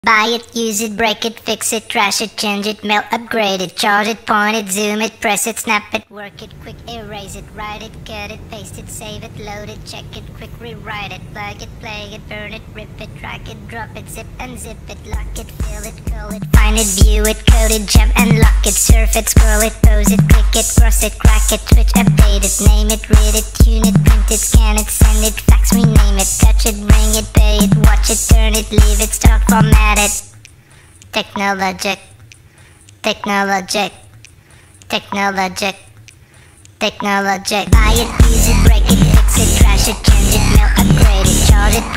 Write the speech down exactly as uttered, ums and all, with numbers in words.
Buy it, use it, break it, fix it, trash it, change it, mail, upgrade it, charge it, point it, zoom it, press it, snap it, work it, quick erase it, write it, cut it, paste it, save it, load it, check it, quick rewrite it, plug it, play it, burn it, rip it, drag it, drop it, zip and zip it, lock it, fill it, curl it, find it, view it, code it, jump and lock it, surf it, scroll it, pose it, click it, cross it, crack it, switch, update it, name it, read it, tune it, print it, scan it, send it, fax, rename it, touch it, bring it, pay it, watch it, turn it, leave it, start, format it. Technologic, technologic, technologic, technologic. Buy it, use it, break it, fix it, trash it, change it, mail, upgrade it, charge it,